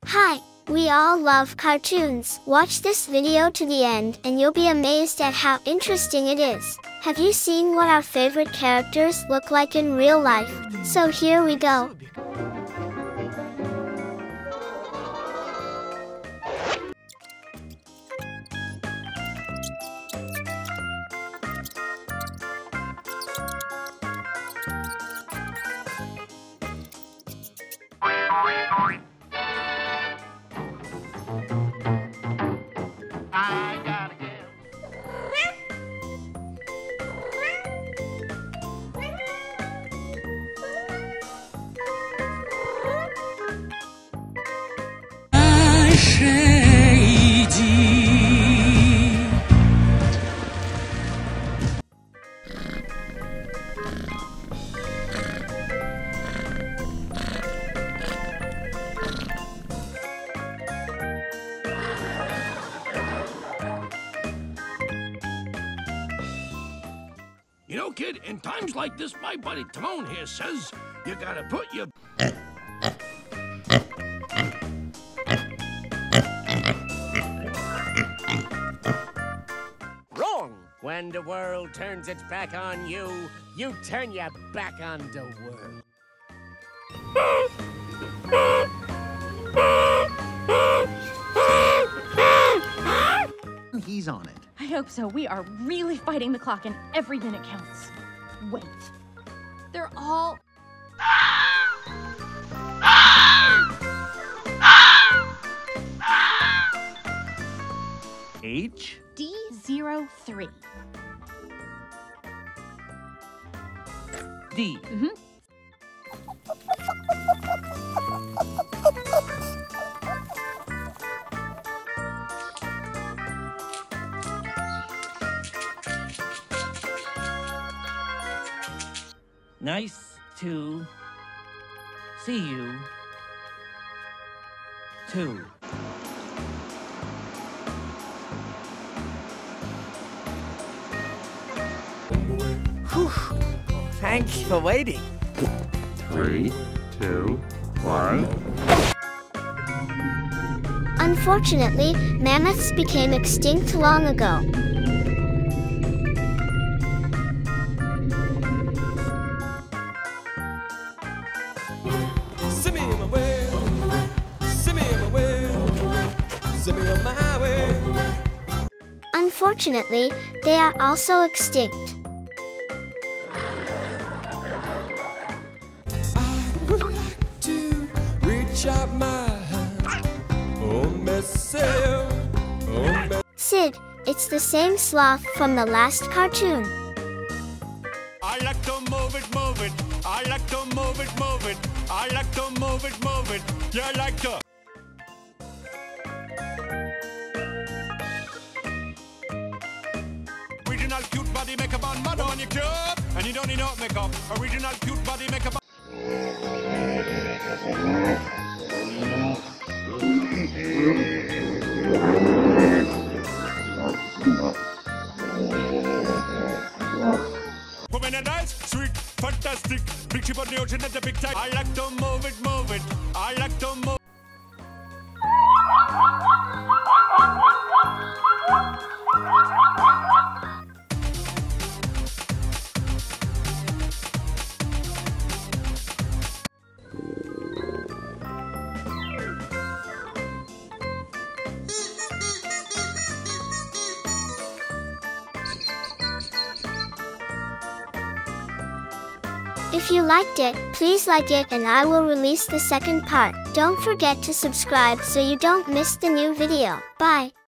Hi, we all love cartoons. Watch this video to the end and you'll be amazed at how interesting it is. Have you seen what our favorite characters look like in real life? So here we go. You know, kid, in times like this, my buddy Timon here says, you gotta put your... Wrong! When the world turns its back on you, you turn your back on the world. He's on it. I hope so. We are really fighting the clock and every minute counts. Wait. They're all... H? D03. D. Nice to see you, too. Whew. Thanks for waiting. 3, 2, 1. Unfortunately, mammoths became extinct long ago. Unfortunately, they are also extinct. I would like to reach out my hand. Sid, it's the same sloth from the last cartoon. I like to move it, move it. I like to move it, move it. I like to move it, move it. You like to... Original cute body makeup on mud on your club, and you don't need no makeup. Original cute body makeup. Woman and eyes, sweet, fantastic. Big ship on the ocean at the big time. I like to move it, move it. I like to move. If you liked it, please like it and I will release the second part. Don't forget to subscribe so you don't miss the new video. Bye.